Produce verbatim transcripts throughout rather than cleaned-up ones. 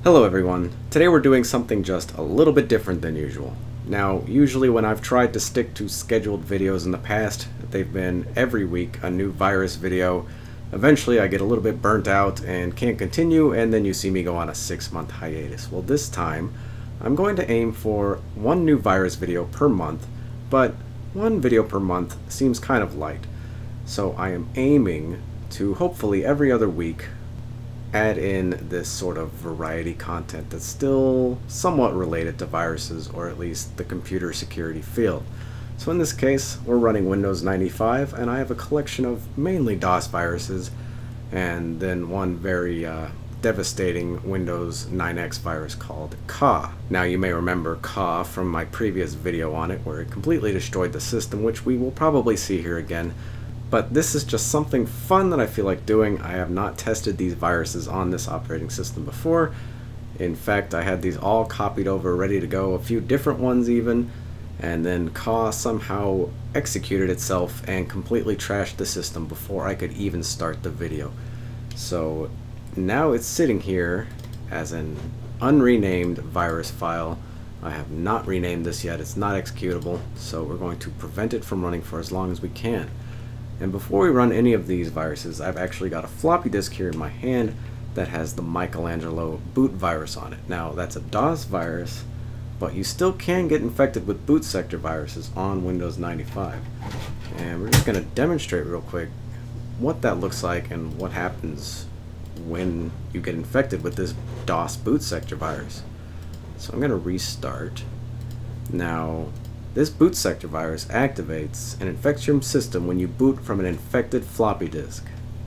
Hello everyone. Today we're doing something just a little bit different than usual. Now, usually when I've tried to stick to scheduled videos in the past, they've been every week a new virus video. Eventually I get a little bit burnt out and can't continue, and then you see me go on a six month hiatus. Well, this time I'm going to aim for one new virus video per month, but one video per month seems kind of light. So I am aiming to hopefully every other week add in this sort of variety content that's still somewhat related to viruses, or at least the computer security field. So in this case, we're running Windows ninety-five, and I have a collection of mainly DOS viruses, and then one very uh, devastating Windows nine X virus called Ka. Now you may remember Ka from my previous video on it, where it completely destroyed the system, which we will probably see here again. But this is just something fun that I feel like doing. I have not tested these viruses on this operating system before. In fact, I had these all copied over, ready to go, a few different ones even, and then Ka somehow executed itself and completely trashed the system before I could even start the video. So now it's sitting here as an unrenamed virus file. I have not renamed this yet. It's not executable, so we're going to prevent it from running for as long as we can. And before we run any of these viruses, I've actually got a floppy disk here in my hand that has the Michelangelo boot virus on it. Now, that's a DOS virus, but you still can get infected with boot sector viruses on Windows ninety-five. And we're just going to demonstrate real quick what that looks like and what happens when you get infected with this DOS boot sector virus. So I'm going to restart. Now, this boot sector virus activates and infects your system when you boot from an infected floppy disk.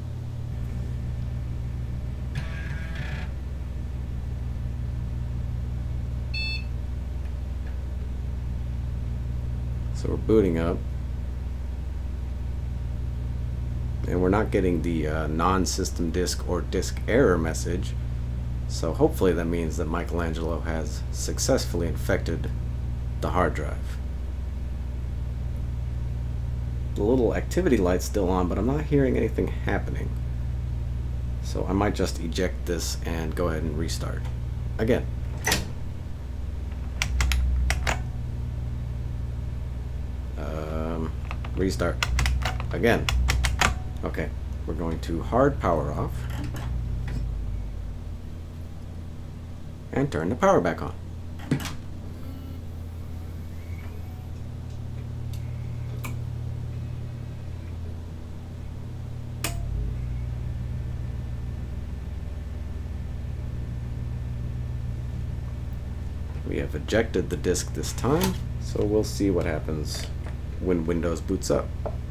So we're booting up, and we're not getting the uh, non-system disk or disk error message, so hopefully that means that Michelangelo has successfully infected the hard drive. The little activity light's still on, but I'm not hearing anything happening. So I might just eject this and go ahead and restart again. Um, restart again. Okay, we're going to hard power off and turn the power back on. We have ejected the disk this time, so we'll see what happens when Windows boots up.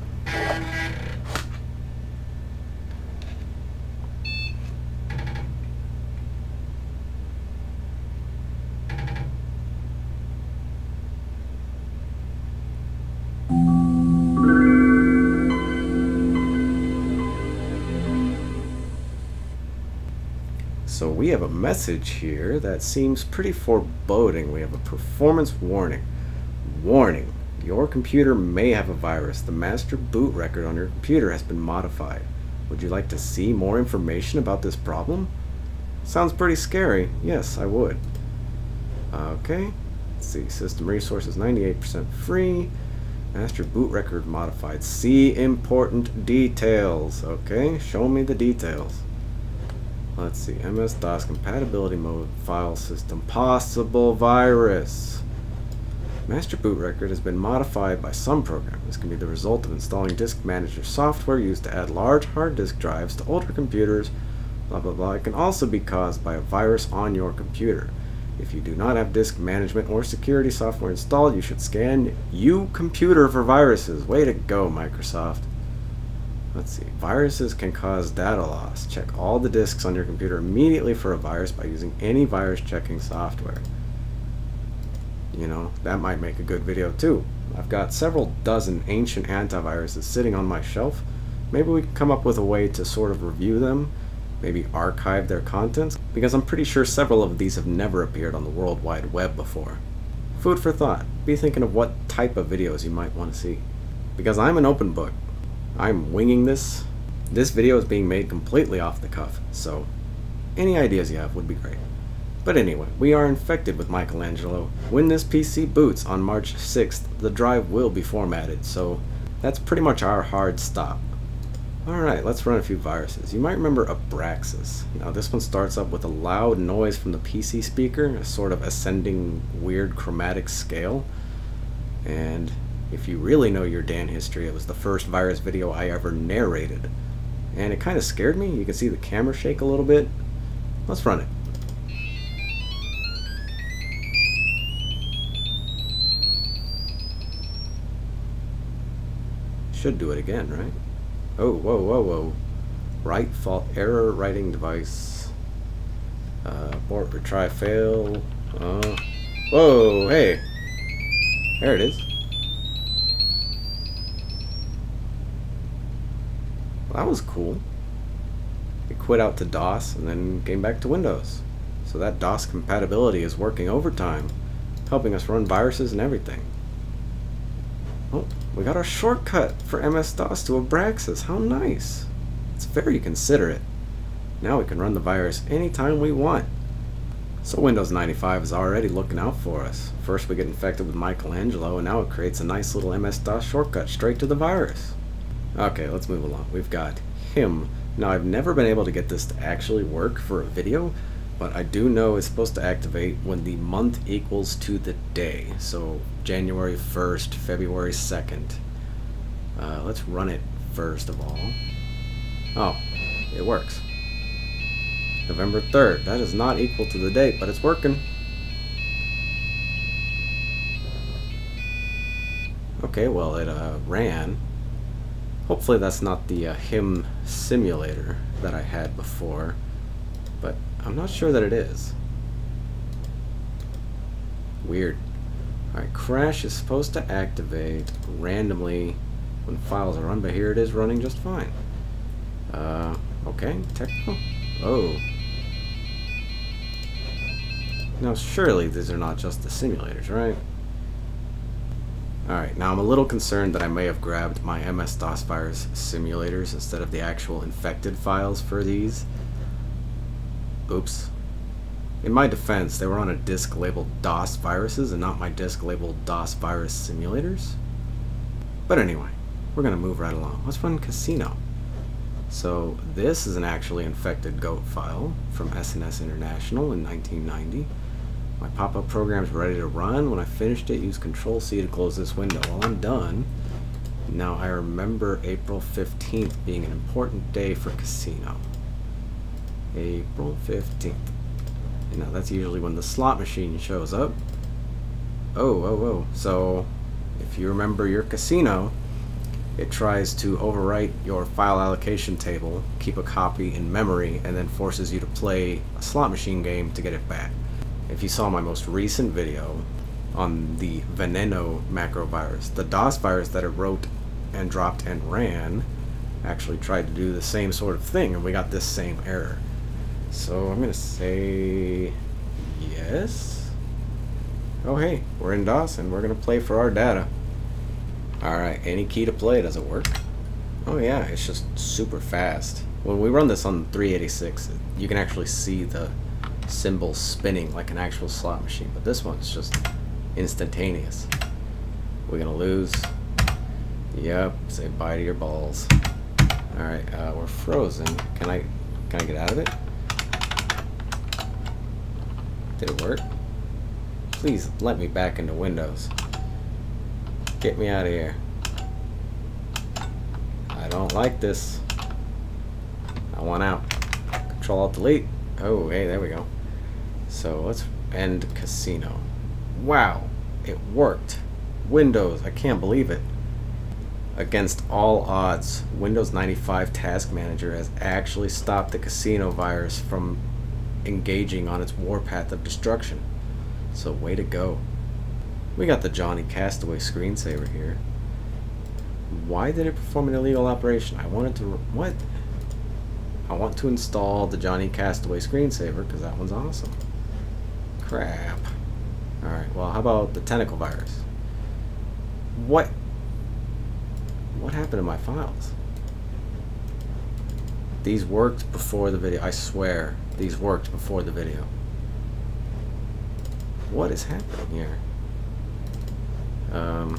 So we have a message here that seems pretty foreboding. We have a performance warning. Warning, your computer may have a virus. The master boot record on your computer has been modified. Would you like to see more information about this problem? Sounds pretty scary. Yes, I would. Okay, let's see. System resources ninety-eight percent free. Master boot record modified. See important details. Okay, show me the details. Let's see, M S DOS compatibility mode, file system, possible virus. Master boot record has been modified by some program. This can be the result of installing disk manager software used to add large hard disk drives to older computers, blah blah blah. It can also be caused by a virus on your computer. If you do not have disk management or security software installed, you should scan uComputer for viruses. Way to go, Microsoft. Let's see, viruses can cause data loss. Check all the disks on your computer immediately for a virus by using any virus checking software. You know, that might make a good video too. I've got several dozen ancient antiviruses sitting on my shelf. Maybe we can come up with a way to sort of review them, maybe archive their contents, because I'm pretty sure several of these have never appeared on the World Wide Web before. Food for thought. Be thinking of what type of videos you might want to see. Because I'm an open book. I'm winging this. This video is being made completely off the cuff, so any ideas you have would be great. But anyway, we are infected with Michelangelo. When this P C boots on March sixth, the drive will be formatted, so that's pretty much our hard stop. Alright, let's run a few viruses. You might remember Abraxas. Now this one starts up with a loud noise from the P C speaker, a sort of ascending weird chromatic scale. And if you really know your Dan history, it was the first virus video I ever narrated. And it kind of scared me. You can see the camera shake a little bit. Let's run it. Should do it again, right? Oh, whoa, whoa, whoa. Write fault error writing device. Uh, abort, retry, fail. Uh, whoa, hey. There it is. Well, that was cool. It quit out to DOS and then came back to Windows. So that DOS compatibility is working overtime, helping us run viruses and everything. Oh, we got our shortcut for M S DOS to Abraxas. How nice. It's very considerate. Now we can run the virus anytime we want. So Windows ninety-five is already looking out for us. First we get infected with Michelangelo, and now it creates a nice little M S DOS shortcut straight to the virus. Okay, let's move along. We've got him. Now I've never been able to get this to actually work for a video, but I do know it's supposed to activate when the month equals to the day. So January first, February second. Uh, let's run it first of all. Oh, it works. November third. That is not equal to the date, but it's working. Okay, well it uh, ran. Hopefully that's not the uh, him simulator that I had before, but I'm not sure that it is. Weird. Alright, crash is supposed to activate randomly when files are run, but here it is running just fine. Uh, okay, technical. Oh. Now surely these are not just the simulators, right? Alright, now I'm a little concerned that I may have grabbed my M S DOS virus simulators instead of the actual infected files for these. Oops. In my defense, they were on a disk labeled DOS viruses and not my disk labeled DOS virus simulators. But anyway, we're going to move right along. Let's run Casino. So this is an actually infected goat file from S N S International in nineteen ninety. My pop-up program is ready to run. When I finished it, use Control C to close this window. Well, I'm done. Now I remember April fifteenth being an important day for Casino. April fifteenth. You know, that's usually when the slot machine shows up. Oh, oh, oh. So, if you remember your Casino, it tries to overwrite your file allocation table, keep a copy in memory, and then forces you to play a slot machine game to get it back. If you saw my most recent video on the Veneno macro virus, the DOS virus that it wrote and dropped and ran actually tried to do the same sort of thing, and we got this same error. So I'm gonna say yes. Oh hey, we're in DOS and we're gonna play for our data. Alright, any key to play, does it work? Oh yeah, it's just super fast. When we run this on three eighty-six, you can actually see the symbol spinning like an actual slot machine, but this one's just instantaneous. We're gonna lose. Yep, say bye to your balls. Alright, uh, we're frozen. Can I can I get out of it? Did it work? Please let me back into Windows. Get me out of here. I don't like this. I want out. Control Alt Delete. Oh, hey, there we go. So let's end Casino. Wow, it worked. Windows, I can't believe it. Against all odds, Windows ninety-five Task Manager has actually stopped the Casino virus from engaging on its warpath of destruction. So way to go. We got the Johnny Castaway screensaver here. Why did it perform an illegal operation? I wanted to... What? I want to install the Johnny Castaway screensaver because that one's awesome. Crap. Alright, well, how about the Tentacle virus? What? What happened to my files? These worked before the video. I swear, these worked before the video. What is happening here? Um,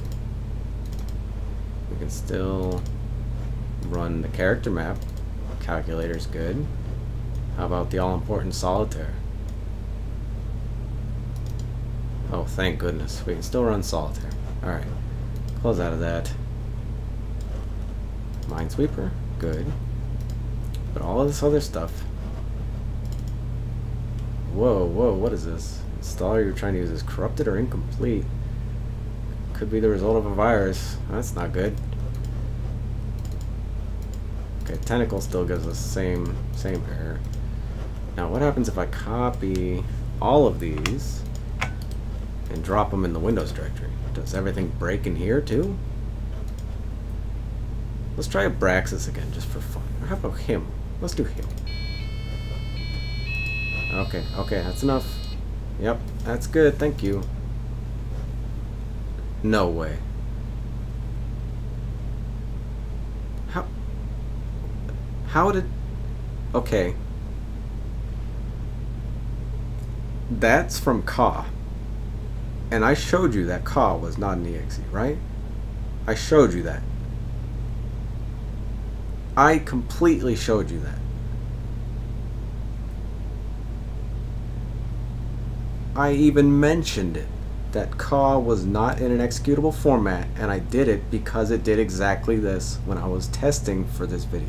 we can still run the character map. Calculator's good. How about the all-important solitaire? Oh, thank goodness. We can still run solitaire. Alright. Close out of that. Minesweeper. Good. But all of this other stuff. Whoa, whoa, what is this? Installer you're trying to use is corrupted or incomplete. Could be the result of a virus. That's not good. Okay, tentacle still gives us the same same error. Now what happens if I copy all of these and drop them in the Windows directory? Does everything break in here too? Let's try Abraxas again just for fun. Or how about him? Let's do him. Okay, okay, that's enough. Yep, that's good, thank you. No way. How? How did... Okay. That's from C A W. And I showed you that C A W was not an E X E, right? I showed you that. I completely showed you that. I even mentioned it, that C A W was not in an executable format, and I did it because it did exactly this when I was testing for this video.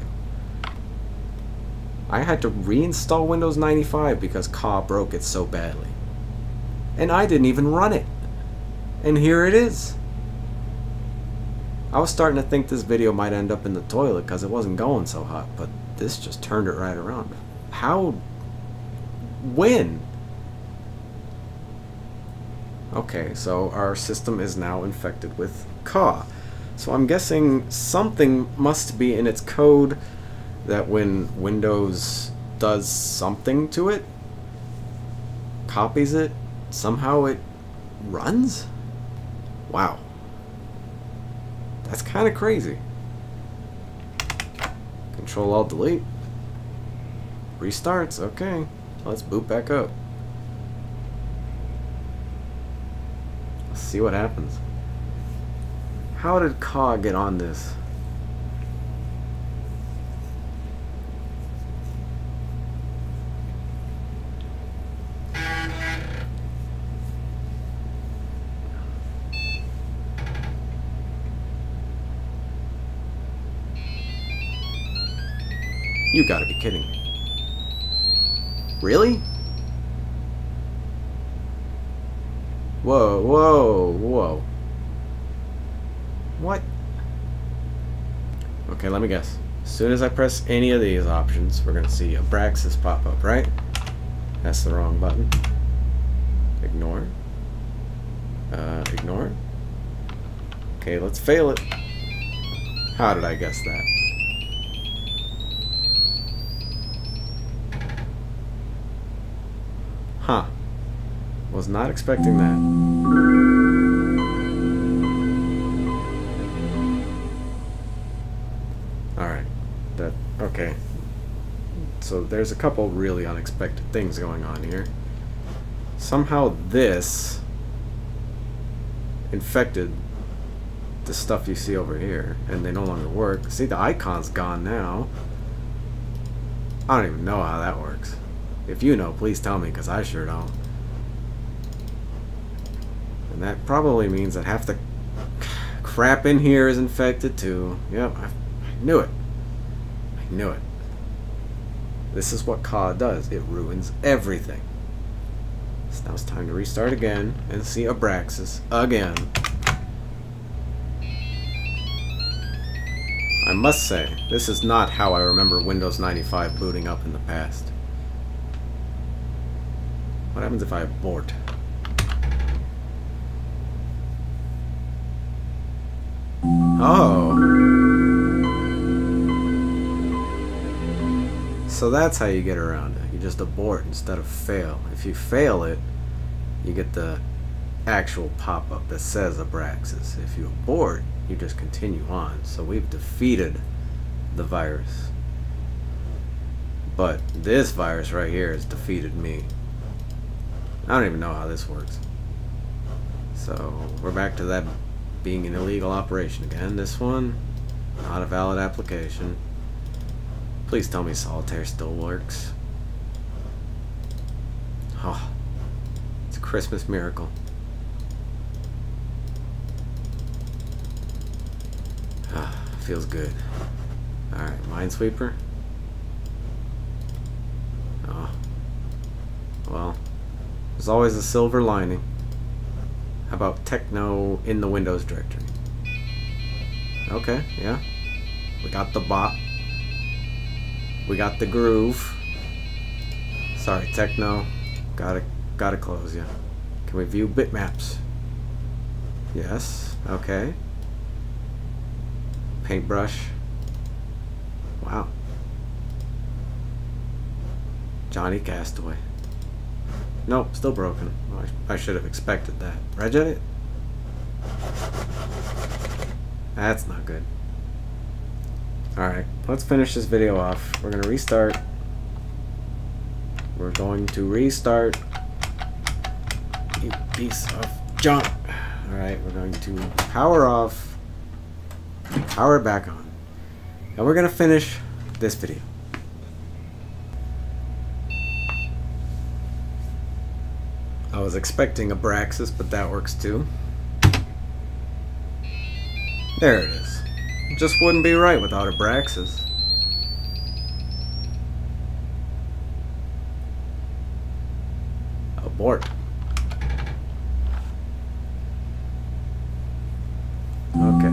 I had to reinstall Windows ninety-five because C A W broke it so badly. And I didn't even run it. And here it is. I was starting to think this video might end up in the toilet because it wasn't going so hot, but this just turned it right around. How? When? Okay, so our system is now infected with C A W. So I'm guessing something must be in its code that when Windows does something to it, copies it, somehow it runs? Wow. That's kind of crazy. Control Alt Delete. Restarts, okay. Let's boot back up. Let's see what happens. How did C A W get on this? You gotta be kidding me. Really? Whoa, whoa, whoa. What? Okay, let me guess. As soon as I press any of these options, we're gonna see Abraxas pop up, right? That's the wrong button. Ignore. Uh, ignore. Okay, let's fail it. How did I guess that? Huh. Was not expecting that. Alright. That, okay. So there's a couple really unexpected things going on here. Somehow this infected the stuff you see over here, and they no longer work. See, the icon's gone now. I don't even know how that works. If you know, please tell me, because I sure don't. And that probably means that half the crap in here is infected too. Yep, I, I knew it. I knew it. This is what C A W does. It ruins everything. So now it's time to restart again and see Abraxas again. I must say, this is not how I remember Windows ninety-five booting up in the past. What happens if I abort? Oh. So that's how you get around it. You just abort instead of fail. If you fail it, you get the actual pop-up that says Abraxas. If you abort, you just continue on. So we've defeated the virus. But this virus right here has defeated me. I don't even know how this works. So we're back to that being an illegal operation again. This one, not a valid application. Please tell me solitaire still works. Oh, it's a Christmas miracle. Ah, feels good. Alright, Minesweeper. Oh. Well, there's always a silver lining. How about Techno in the Windows directory? Okay, yeah. We got the bot. We got the groove. Sorry, Techno. Gotta, gotta close you. Can we view bitmaps? Yes. Okay. Paintbrush. Wow. Johnny Castaway. Nope, still broken. I, I should have expected that. Regedit? That's not good. Alright, let's finish this video off. We're gonna restart. We're going to restart. You piece of junk. Alright, we're going to power off. Power back on. And we're gonna finish this video. I was expecting a Braxis, but that works too. There it is. It just wouldn't be right without a Braxis. Abort. Okay.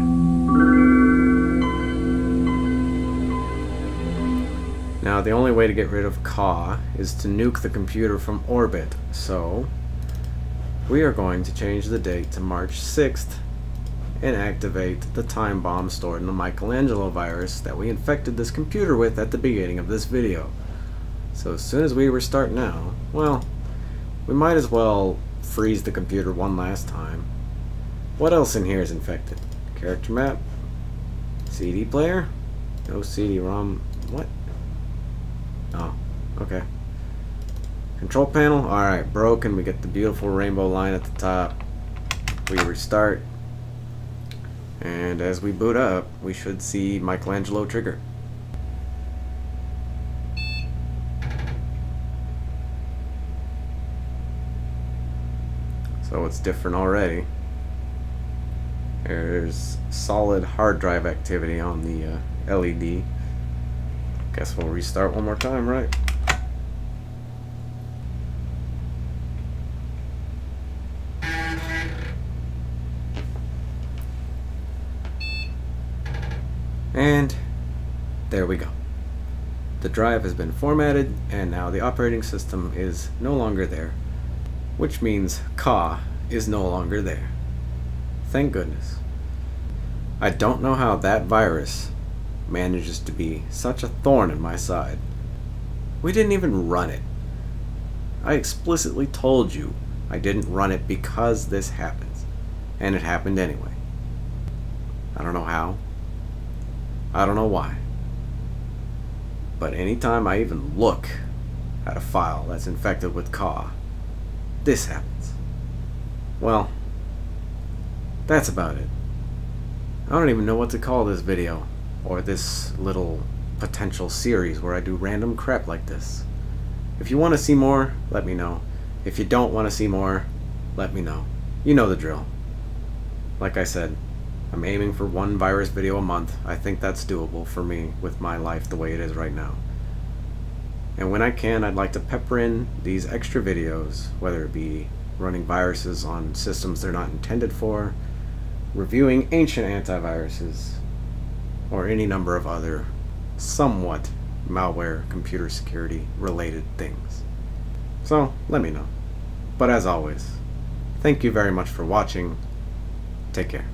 Now the only way to get rid of C A W is to nuke the computer from orbit, so we are going to change the date to March sixth and activate the time bomb stored in the Michelangelo virus that we infected this computer with at the beginning of this video. So as soon as we restart now, well, we might as well freeze the computer one last time. What else in here is infected? Character map? C D player? No C D ROM. What? Oh, okay. Control panel? Alright, broken. We get the beautiful rainbow line at the top. We restart. And as we boot up, we should see Michelangelo trigger. So it's different already. There's solid hard drive activity on the uh, L E D. Guess we'll restart one more time, right? And there we go. The drive has been formatted, and now the operating system is no longer there, which means C A W is no longer there. Thank goodness. I don't know how that virus manages to be such a thorn in my side. We didn't even run it. I explicitly told you I didn't run it because this happens, and it happened anyway. I don't know how. I don't know why. But anytime I even look at a file that's infected with C A W, this happens. Well, that's about it. I don't even know what to call this video, or this little potential series where I do random crap like this. If you want to see more, let me know. If you don't want to see more, let me know. You know the drill. Like I said, I'm aiming for one virus video a month. I think that's doable for me with my life the way it is right now. And when I can, I'd like to pepper in these extra videos, whether it be running viruses on systems they're not intended for, reviewing ancient antiviruses, or any number of other somewhat malware computer security related things. So let me know. But as always, thank you very much for watching. Take care.